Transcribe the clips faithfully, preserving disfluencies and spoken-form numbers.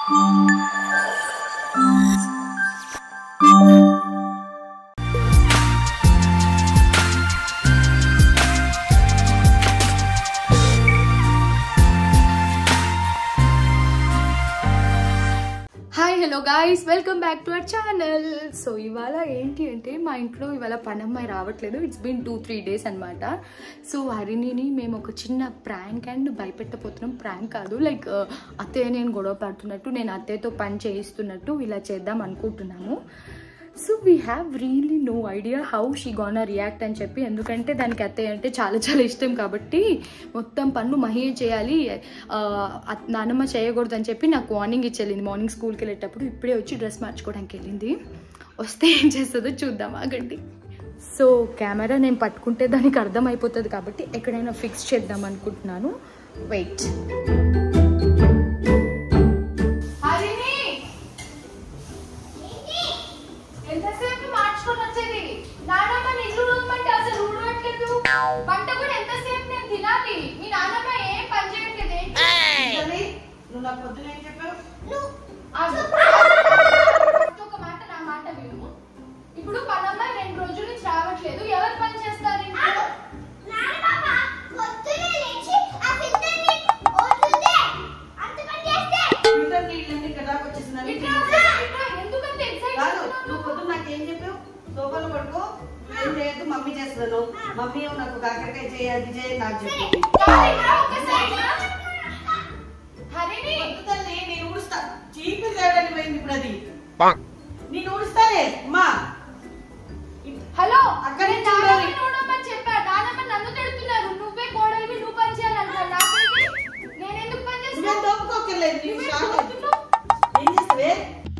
Hello guys, welcome back to our channel. So ఇవాళ ఏంటి అంటే మా ఇంట్లో ఇవాళ పనమ్మాయి రావట్లేదు. It's been two three days అనమాట. సో హరిణిని మేము ఒక చిన్న ప్రాంక్ అండ్ భయపెట్టపోతున్నాం. ప్రాంక్ కాదు, లైక్ అత్తయ్య నేను గొడవ పడుతున్నట్టు, నేను అత్తయ్యతో పని చేయిస్తున్నట్టు ఇలా చేద్దాం అనుకుంటున్నాము. So we have really no idea how she gonna react అని చెప్పి, ఎందుకంటే దానికి అత్తయ్య అంటే చాలా చాలా ఇష్టం కాబట్టి మొత్తం పన్ను మహి చేయాలి, నానమ్మ చేయకూడదు అని చెప్పి నాకు వార్నింగ్ ఇచ్చేళ్ళింది మార్నింగ్ స్కూల్కి వెళ్ళేటప్పుడు. ఇప్పుడే వచ్చి డ్రెస్ మార్చుకోవడానికి వెళ్ళింది. వస్తే ఏం చేస్తుందో చూద్దాం, ఆగండి. సో కెమెరా నేను పట్టుకుంటే దానికి అర్థం అయిపోతుంది కాబట్టి ఎక్కడైనా ఫిక్స్ చేద్దాం అనుకుంటున్నాను. వెయిట్. ఒక మాట నా మాట విను. ఇప్పుడు పనమ్మాయి రెండు రోజుల నుంచి రావట్లేదు. ఎవరు పని చేస్తారు? మమ్మీ చేస్తాను, మమ్మీ నాకు కాకరకాయ చేయాలి చేయాలి నాకు చెప్పి నేను ఊడుస్తా. చీపు తేడానికి పోయింది ఇప్పుడు అది. నేను ఊడుస్తానే అమ్మా. హలో, అక్కడ చెప్పా నానమ్మ నన్ను తిడుతున్నారు. నువ్వే కోడలివి, నువ్వు పని చేయాలంటా. నేను ఎందుకు పని చేస్తాను? తోపుకోకర్లేదు. ఏం చేస్తావే?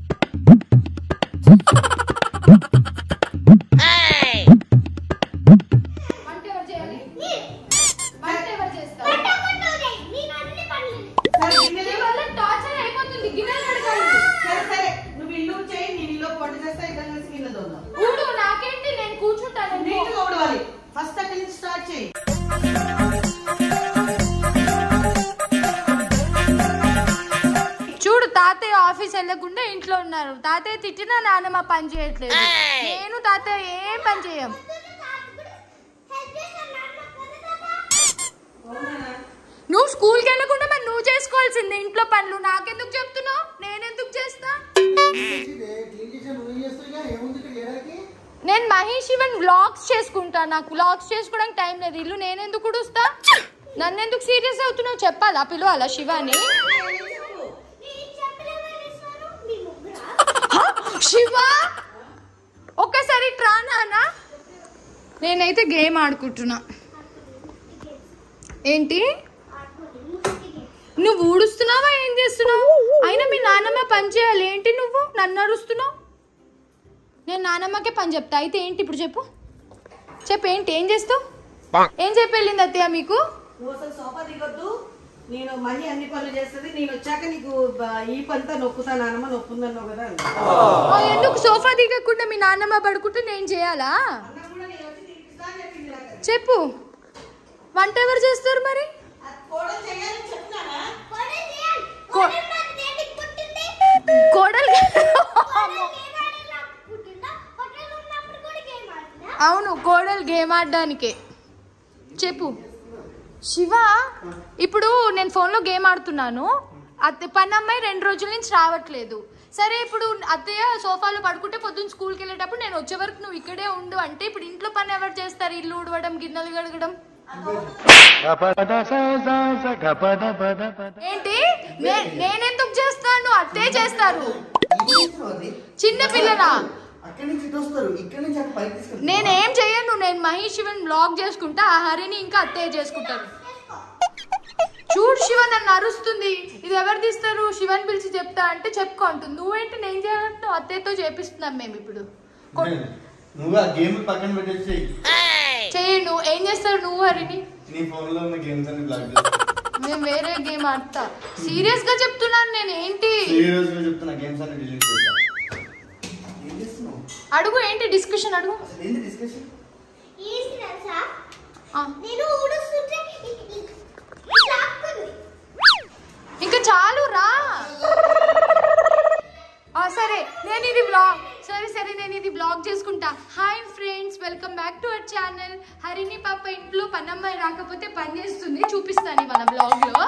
చూడు, తాతయ్య ఆఫీస్ వెళ్ళకుండా ఇంట్లో ఉన్నారు. తాతయ్య తిట్టినా నాన్నమ్మ పని చేయట్లేదు. నేను తాతయ్య ఏం పని చేయం. నువ్వు స్కూల్కి వెళ్ళకుండా మరి నువ్వు చేసుకోవాల్సిందే ఇంట్లో పనులు. నాకెందుకు చెప్తున్నావు? నేనెందుకు చేస్తా? నేను మహేష్ ఈవెన్ వ్లాగ్స్ చేసుకుంటా. నాకు వ్లాగ్స్ చేసుకోవడానికి టైం లేదు. ఇల్లు నేనెందుకు ఉడుస్తా? నన్నెందుకు సీరియస్ అవుతున్నావు? చెప్పాలా? పిలవాలా శివాని? శివ ఒక్కసారి ట్రా నానా. నేనైతే గేమ్ ఆడుకుంటున్నా. ఏంటి నువ్వు ఊడుస్తున్నావా? ఏం చేస్తున్నావు? అయినా మీ నాన్నమ్మ పని చేయాలి. ఏంటి నువ్వు నన్ను అరుస్తున్నావు? నేను నానమ్మకే పని చెప్తా. అయితే ఏంటి ఇప్పుడు చెప్పు చెప్పు ఏంటి ఏం చేస్తావు? ఏం చెప్పి వెళ్ళింది అత్తయ్య మీకు? నువ్వు అసలు సోఫా దిగొద్దు, నేను మళ్ళీ అన్ని పనులు చేస్తుంది. నేను వచ్చాక నీకు ఈ పంతా నొక్కుతా, నానమ్మ నొక్కుందన్నావు కదా. ఎందుకు సోఫా దిగకుండా మీ నాన్నమ్మ పడుకుంటే నేను చేయాలా? చెప్పు. వంట ఎవరు చేస్తారు మరి? కోడలు అవును, కోడలు గేమ్ ఆడడానికే. చెప్పు శివ. ఇప్పుడు నేను ఫోన్లో గేమ్ ఆడుతున్నాను. అత్త పనమ్మాయి రెండు రోజుల నుంచి రావట్లేదు. సరే, ఇప్పుడు అత్తయ్య సోఫాలో పడుకుంటే పొద్దున్న స్కూల్కి వెళ్ళేటప్పుడు నేను వచ్చే వరకు నువ్వు ఇక్కడే ఉండు అంటే ఇప్పుడు ఇంట్లో పని ఎవరు చేస్తారు? ఇల్లు ఊడవడం, గిన్నెలు కడగడం. ఏంటి నేనెందుకు చేస్తాను? అత్తే చేస్తారు. చిన్న పిల్లనా? నేనేం చెయ్యను. నేను మహేష్ శివన్ బ్లాగ్ చేసుకుంటా, ఆ హరిని ఇంకా అత్తయ్య చేసుకుంటారు. చూడు శివ నన్ను అరుస్తుంది. ఇది ఎవరు తీస్తారు? శివన్ పిలిచి చెప్తా అంటే చెప్పుకో అంటుంది. నువ్వేంటి నేను చేయాలంటావు? అత్తయ్యతో చేపిస్తున్నాం మేము ఇప్పుడు. చెయ్యను. ఏం చేస్తారు నువ్వు హరిని? నేను వేరే గేమ్ ఆడతా. సీరియస్ గా చెప్తున్నాను నేను. ఏంటి అడుగు? ఏంటి డిస్కషన్? అడుగు. ఇంకా చాలు రా. నేను ఇది బ్లాగ్ సరే సరే నేను ఇది బ్లాగ్ చేసుకుంటా. Hi friends, welcome back to our channel. Harini పాప ఇంట్లో పనమ్మాయి రాకపోతే పని చేస్తుంది, చూపిస్తాను మన బ్లాగ్ లో.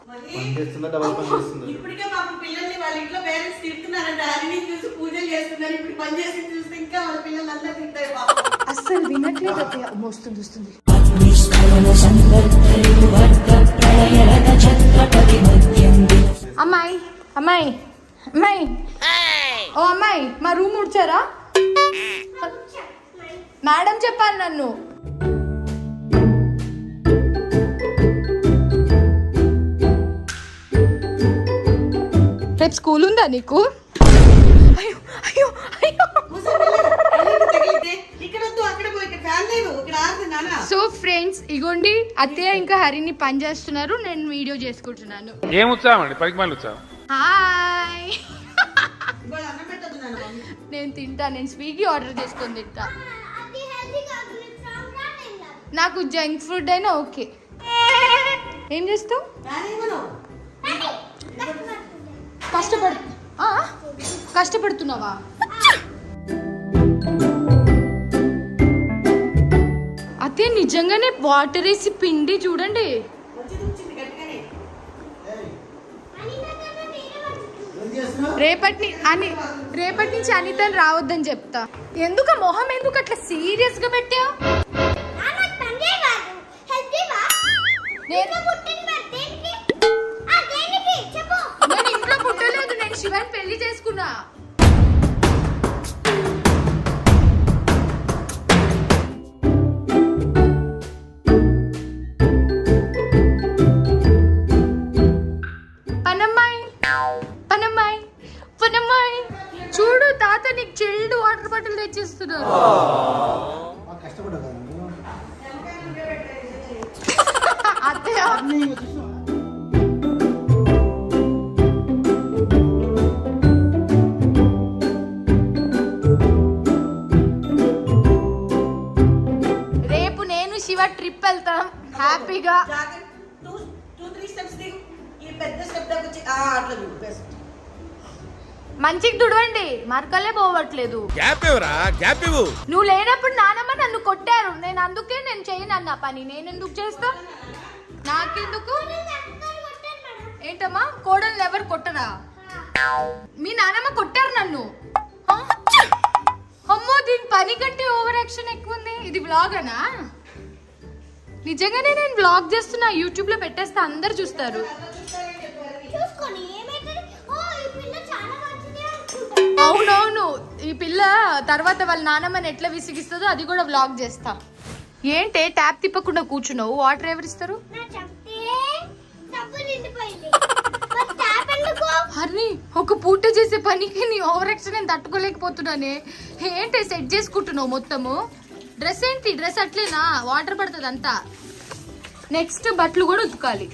ఇప్పటికే పాప పిల్లల్ని వాళ్ళ ఇంట్లో పేరెంట్స్ తిడుతున్నారంట, హరిని చూసి పూజలు చేస్తున్నారు. ఇప్పుడు పని చేసి చూస్తే ఇంకా వాళ్ళ పిల్లలు అందరూ తింటారు పాప. అస్సలు వినట్లేదు అత్తయ్య. వస్తుంది వస్తుంది. అమ్మాయి అమ్మాయి అమ్మాయి ఓ అమ్మాయి, మా రూమ్ ఉడ్చారా? మేడం చెప్పాను నన్ను. రేపు స్కూల్ ఉందా నీకు? అయ్యో అయ్యో అయ్యో. సో ఫ్రెండ్స్, ఇగోండి అత్తయ్య ఇంకా హరిని పని చేస్తున్నారు, నేను వీడియో చేసుకుంటున్నాను. ఏం ఉత్సాహం అండి, పనికి మళ్ళీ ఉత్సాహం. హాయ్, నేను తింటా, నేను స్విగ్గీ ఆర్డర్ చేసుకొని తింటా. నాకు జంక్ ఫుడ్ అయినా ఓకే. ఏం చేస్తావు? కష్టపడు కష్టపడుతున్నావా? అదే నిజంగానే వాటర్ వేసి పిండి చూడండి. రేపటి అని రేపటి నుంచి అనితని రావద్దని చెప్తా. ఎందుకు మొహం ఎందుకు అట్లా సీరియస్ గా పెట్టావు? నేను ఇంట్లో పుట్టలేదు, నేను శివన్ పెళ్లి చేసుకున్నా. పనమ్మాయి పనమ్మాయి పనమ్మాయి చూడు, తాత నీకు చిల్డ్ వాటర్ బాటిల్ తెచ్చిస్తున్నారు. అత్తయ్య రేపు నేను శివ ట్రిప్ వెళ్తాం హ్యాపీగా. మంచిగా తుడవండి, మరకలే పోవట్లేదు. నువ్వు లేనప్పుడు నానమ్మ నన్ను కొట్టారు, నేను అందుకే నేను చేయను అన్న పని. నేను ఎందుకు చేస్తా? నాకెందుకు? ఏంటమ్మా, కోడలు ఎవరు కొట్టరా? మీ నానమ్మ కొట్టారు నన్ను. అమ్మో, దీని పని కంటే ఓవర్ యాక్షన్ ఎక్కువ ఉంది. ఇది బ్లాగ్ అనా? నిజంగానే నేను బ్లాగ్ చేస్తున్నా, యూట్యూబ్ లో పెట్టేస్తా, అందరు చూస్తారు. అవునవును, ఈ పిల్ల తర్వాత వాళ్ళ నాన్నమ్మని ఎట్లా విసిగిస్తుందో అది కూడా వ్లాగ్ చేస్తా. ఏంటే ట్యాప్ తిప్పకుండా కూర్చున్నావు? వాటర్ ఎవరిస్తారు? హర్ని, ఒక పూట చేసే పనికి నీ ఓవర్ యాక్షన్ నేను తట్టుకోలేకపోతున్నానే. ఏంటి సెట్ చేసుకుంటున్నావు మొత్తము? డ్రెస్ ఏంటి? డ్రెస్ అట్లేనా? వాటర్ పడుతుంది అంతా. నెక్స్ట్ బట్టలు కూడా ఉతకాలి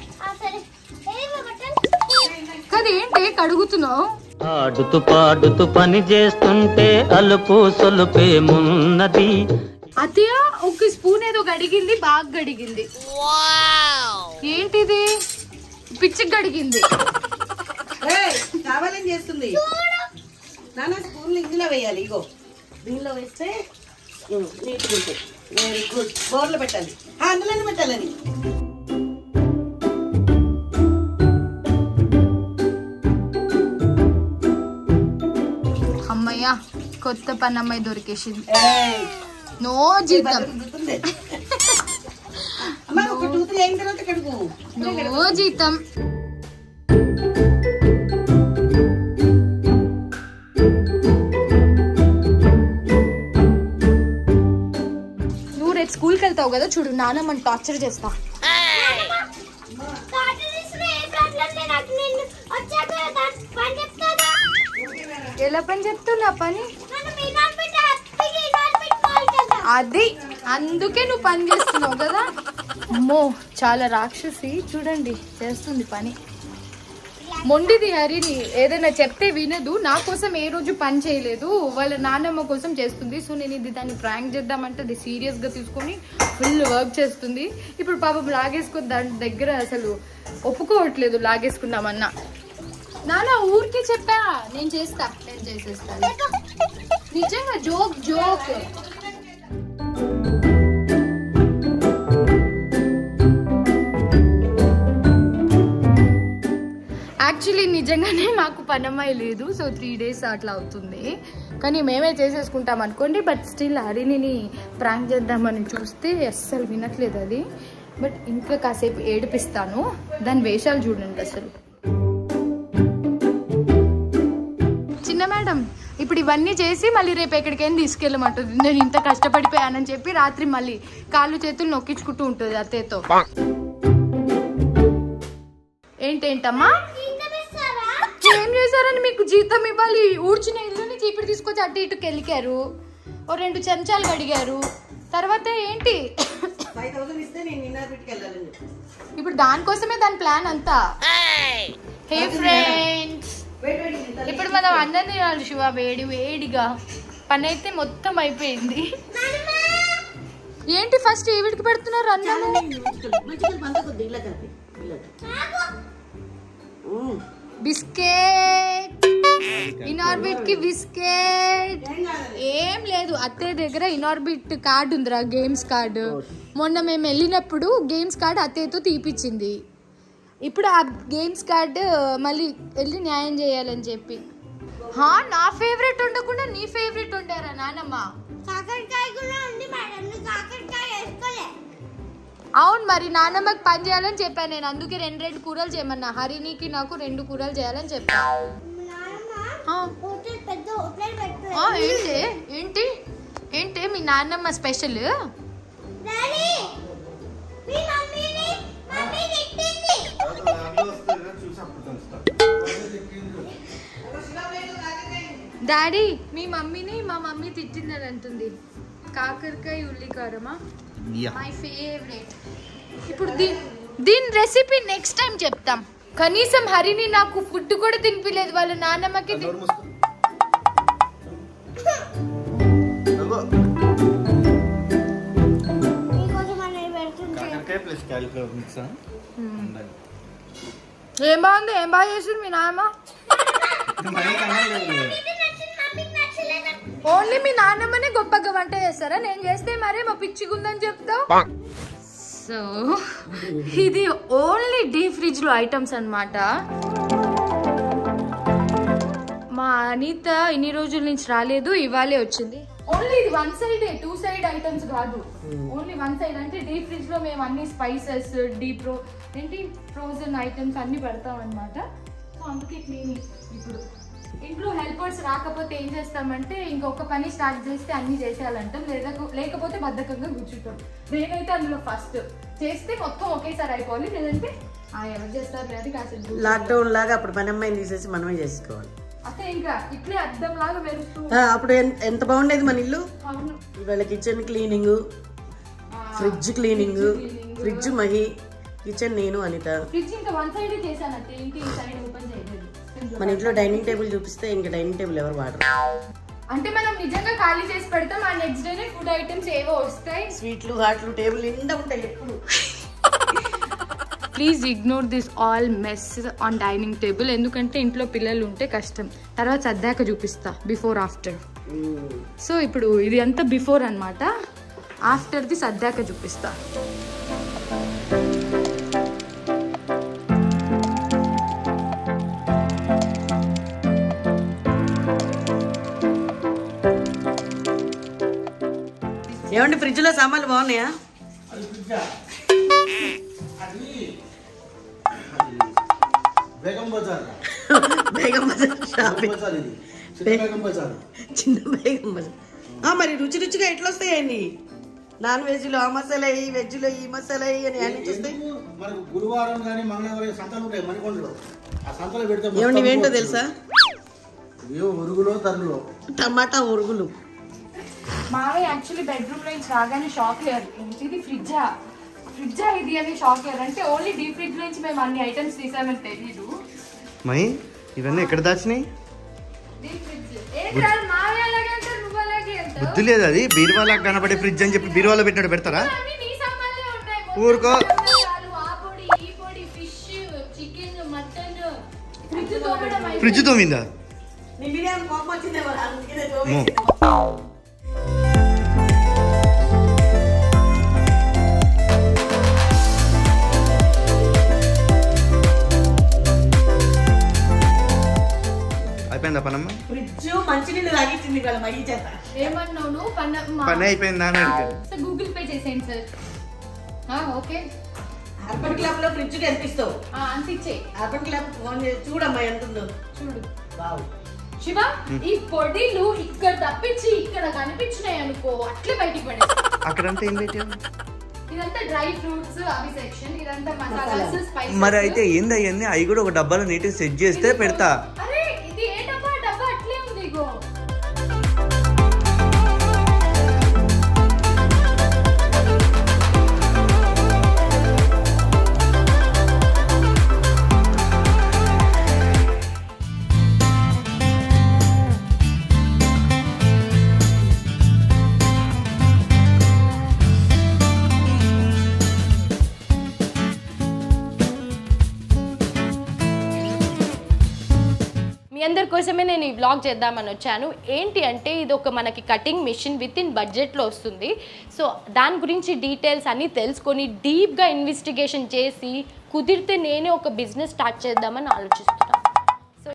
కదా. ఏంటి కడుగుతున్నావు? ఆడుతూ పాడుతూ పని చేస్తుంటే అలుపు సొలుపేమున్నది. అత్తయ్య ఒక స్పూన్ ఏదో గడిగింది, బాగా గడిగింది. ఏంటిది? పిచ్చి గడిగింది. కావాలని చేస్తుంది. నాన్న స్పూన్లు ఇందులో వేయాలి. ఇగో దీనిలో వేస్తే నీట్గా ఉంటాయి. Very good. బోర్లో పెట్టాలి, అందులోనే పెట్టాలని. అమ్మయ్యా, కొత్త పని అమ్మాయి దొరికేసింది. నో జీతం, నో జీతం. నువ్వు రేపు స్కూల్కి వెళ్తావు కదా, చూడు నాన్నమ్మని టార్చర్ చేస్తా. ఎలా పని చెప్తున్నా పని అది, అందుకే నువ్వు పని చేస్తున్నావు కదా. అమ్మో, చాలా రాక్షసి. చూడండి చేస్తుంది పని. మొండిది హరిని, ఏదైనా చెప్తే వినదు. నా కోసం ఏ రోజు పని చేయలేదు, వాళ్ళ నాన్నమ్మ కోసం చేస్తుంది. సో నేను ఇది దాన్ని ప్రాంక్ చేద్దామంటే అది సీరియస్ గా తీసుకొని ఫుల్ వర్క్ చేస్తుంది. ఇప్పుడు పాపం లాగేసుకుని దాని దగ్గర అసలు ఒప్పుకోవట్లేదు లాగేసుకుందామన్నా. నానా ఊరికి చెప్పా నేను చేస్తా నేను చేసేస్తాను నిజంగా జోక్ జోక్ యాక్చువల్లీ నిజంగానే మాకు పనమ్మాయి లేదు సో త్రీ డేస్ అట్లా అవుతుంది కానీ మేమే చేసేసుకుంటాం అనుకోండి బట్ స్టిల్ హరిణిని ప్రాంక్ చేద్దామని చూస్తే అస్సలు వినట్లేదు అది బట్ ఇంకా కాసేపు ఏడిపిస్తాను దాని వేషాలు చూడండి అసలు చిన్న మేడం ఇప్పుడు ఇవన్నీ చేసి మళ్ళీ రేపు ఎక్కడికైనా తీసుకెళ్ళమంటుంది నేను ఇంత కష్టపడిపోయానని చెప్పి రాత్రి మళ్ళీ కాళ్ళు చేతులు నొక్కించుకుంటూ ఉంటుంది అత్తేతో ఏంటేంటమ్మా ఏం చేశారని మీకు జీతం ఇవ్వాలి ఊడ్చిన ఇల్లుని చీపురు తీసుకొచ్చి అటు ఇటుకి వెళ్ళికారు ఓ రెండు చెంచాలు కడిగారు తర్వాత ఏంటి ఇప్పుడు దానికోసమే దాని ప్లాన్ అంతా హే ఫ్రెండ్స్ ఇప్పుడు మనం అన్నం తినాలి శివ వేడి వేడిగా పని అయితే మొత్తం అయిపోయింది ఏంటి ఫస్ట్ ఈవిడికి పెడుతున్నారు అన్నం బిస్కెట్ ఇనార్బిట్ కి బిస్కెట్ ఏం లేదు అత్తయ్య దగ్గర ఇనార్బిట్ కార్డు ఉందిరా గేమ్స్ కార్డు మొన్న మేము వెళ్ళినప్పుడు గేమ్స్ కార్డు అత్తయ్యతో తీపిచ్చింది ఇప్పుడు ఆ గేమ్స్ కార్డు మళ్ళీ వెళ్ళి న్యాయం చేయాలని చెప్పి హా నా ఫేవరెట్ ఉండకుండా నీ ఫేవరెట్ ఉండారా నానమ్మ అవును మరి నాన్నమ్మకి పని చేయాలని చెప్పాను నేను అందుకే రెండు రెండు కూరలు చేయమన్నా హరినికి నాకు రెండు కూరలు చేయాలని చెప్పాను ఏంటి ఏంటి ఏంటి మీ నాన్నమ్మ స్పెషల్ డాడీ మీ మమ్మీని మా మమ్మీ తిట్టిందని అంటుంది కాకరకాయ ఉల్లికారమా మై ఫేవరెట్ ఇప్పుడు దీ దీని రెసిపీ నెక్స్ట్ టైం చెప్తాం కనీసం హరిని నాకు ఫుడ్ కూడా తినిపించలేదు వాళ్ళ నాన్నమ్మకి ఏం బాగుంది ఏం బాగా చేసింది మీ నాన్నమ్మ ఓన్లీ మీ నాన్నమ్మనే గొప్పగా వంట చేస్తారా నేను చేస్తే మరే మా పిచ్చిగుందని చెప్తావు సో ఇది ఓన్లీ డీప్ ఫ్రిడ్జ్ లో ఐటమ్స్ అన్నమాట మా అనిత ఇన్ని రోజుల నుంచి రాలేదు ఇవాళే వచ్చింది ఓన్లీ ఇది one side two side items కాదు ఓన్లీ వన్ సైడ్ అంటే డీప్ ఫ్రిడ్జ్ లో మేము అన్ని స్పైసెస్ డీప్ రో ఏంటి ఫ్రోజన్ ఐటమ్స్ అన్ని పెడతాం అనమాట సో అందుకే క్లీనింగ్ ఇప్పుడు ఇంట్లో హెల్పర్స్ రాకపోతే ఏం చేస్తామంటే ఇంకొక పని స్టార్ట్ చేస్తే అన్ని చేసేయాలంటాం లేదా లేకపోతే బద్ధకంగా కూర్చుంటాం నేనైతే అందులో ఫస్ట్ చేస్తే మొత్తం ఒకేసారి అయిపోవాలి లేదంటే ఎవరు చేస్తారు లేదు కాసేపు లాక్డౌన్ లాగా అప్పుడు పని అమ్మాయిని తీసేసి మనమే చేసుకోవాలి అంటే ఇంకా ఇట్లే అద్దం లాగా మెరుస్తూ అప్పుడు ఎంత బాగుండేది మన ఇల్లు అవును ఇవాళ kitchen cleaning fridge cleaning fridge Mahi kitchen నేను అనిత ఫ్రిడ్జ్ ఇంకా వన్ సైడ్ చేశాను అంటే ఇంటి సైడ్ ఓపెన్ చేయలేదు మన ఇంట్లో డైనింగ్ టేబుల్ చూపిస్తే ఇంకా డైనింగ్ టేబుల్ ఎవరు వాడరు అంటే మనం నిజంగా ఖాళీ చేసి పెడతాం ఆ నెక్స్ట్ డేనే ఫుడ్ ఐటమ్స్ ఏవో వస్తాయి స్వీట్లు హాట్లు టేబుల్ నిండా ఉంటాయి ఎప్పుడు please ignore this all mess on dining table ఎందుకంటే ఇంట్లో పిల్లలు ఉంటే కష్టం తర్వాత సర్దాక చూపిస్తా బిఫోర్ ఆఫ్టర్ సో ఇప్పుడు ఇది అంతా బిఫోర్ అనమాట ఆఫ్టర్ది సర్దాక చూపిస్తా ఏమండి ఫ్రిడ్జ్ లో సామాన్లు బాగున్నాయా బేగం బజార్ బేగం బజార్ షాపింగ్ చిన్న బేగం బజార్ మరి రుచి రుచిగా ఎట్లా వస్తాయండి నాన్ వెజ్ లో ఆ మసాలా వెజ్ లో ఈ మసాలా అని అన్ని చూస్తాయి మనకు గురువారం కానీ మంగళవారం సంతలు ఉంటాయి మణికొండలో ఆ సంతలో పెడితే ఏమండి ఏంటో తెలుసా ఉరుగులో తరులో టమాటా ఉరుగులు మావయ్య యాక్చువల్లీ బెడ్రూమ్ లో నుంచి రాగానే షాక్ అయ్యారు ఇది ఫ్రిడ్జా ఫ్రిడ్జా ఇది అని షాక్ అయ్యారు అంటే ఓన్లీ డీప్ ఫ్రిడ్జ్ నుంచి మేము అన్ని ఐటమ్స్ తీసామని తెలియదు మై ఇవన్నీ ఎక్కడ దాచినాయి బుద్ధి లేదు అది బీరువాలా కనబడే ఫ్రిడ్జ్ అని చెప్పి బీరువాలో పెట్టినట్టు పెడతారా ఊరుకో ఫ్రిడ్జ్ తో తోమడం అయిపోయింది. ఫ్రిడ్జ్ తోమిందా? నీ మీద ఏమైనా కోపం వచ్చిందేమో అందుకనే మో. తోమేసి. అయిపోయిందా పనమ్మ? ఫ్రిడ్జ్ మంచినీళ్ళు తాగించింది వాళ్ళ మయ్యి చేత. ఏమన్నావు నువ్వు? పన్న పని అయిపోయిందా అని అడిగాను. సార్ గూగుల్ పే చేసేయండి సార్. ఆ, ఓకే అర్బన్ క్లబ్ లో ఫ్రిడ్జ్ కనిపిస్తావు. ఆ, అంత ఇచ్చేయి. అర్బన్ క్లబ్ ఫోన్ చేసి చూడమ్మా ఎంత ఉందో. చూడు వావ్. శివ, ఈ పొడిలు ఇక్కడ తప్పించి ఇక్కడ కనిపించినాయి అనుకో అట్లే బయటికి పడే. అక్కడంతా ఏం పెట్టావు? ఇదంతా డ్రై ఫ్రూట్స్ అవి సెక్షన్, ఇదంతా మసాలాస్ స్పైసెస్. మరి అయితే ఏంది అవన్నీ అవి కూడా ఒక డబ్బాలో నీట్గా సెట్ చేస్తే పెడతా. అరే ఇది ఏ డబ్బా? డబ్బా అట్లే ఉంది ఇగో. మీ అందరి కోసమే నేను ఈ వ్లాగ్ చేద్దామని వచ్చాను. ఏంటి అంటే ఇది ఒక మనకి కటింగ్ మిషన్ విత్ ఇన్ బడ్జెట్లో వస్తుంది. సో దాని గురించి డీటెయిల్స్ అన్నీ తెలుసుకొని డీప్గా ఇన్వెస్టిగేషన్ చేసి కుదిరితే నేనే ఒక బిజినెస్ స్టార్ట్ చేద్దామని ఆలోచిస్తున్నాను.